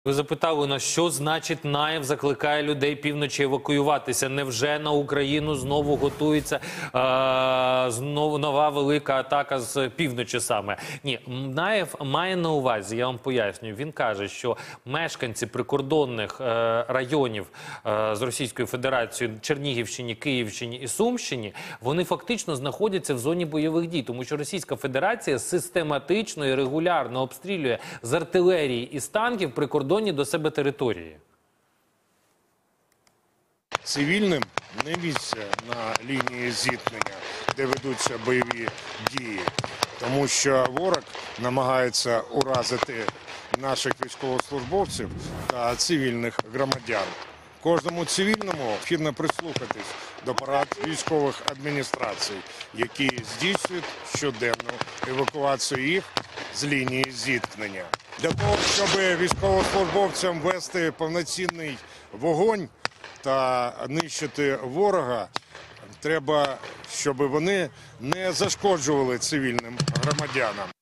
Ви запитали нас, що значить Наєв закликає людей півночі евакуюватися? Невже на Україну знову готується знову нова велика атака з півночі саме? Ні, Наєв має на увазі, я вам пояснюю, він каже, що мешканці прикордонних районів з Російською Федерацією, Чернігівщині, Київщині і Сумщині, вони фактично знаходяться в зоні бойових дій, тому що Російська Федерація систематично і регулярно обстрілює з артилерії і з танків прикордонні до себе території. Цивільним не місце на лінії зіткнення, де ведуться бойові дії, тому що ворог намагається уразити наших військовослужбовців та цивільних громадян. Кожному цивільному необхідно прислухатись до порад військових адміністрацій, які здійснюють щоденну евакуацію їх з лінії зіткнення. Для того, щоб військовослужбовцям вести повноцінний вогонь та нищити ворога, треба, щоб вони не зашкоджували цивільним громадянам.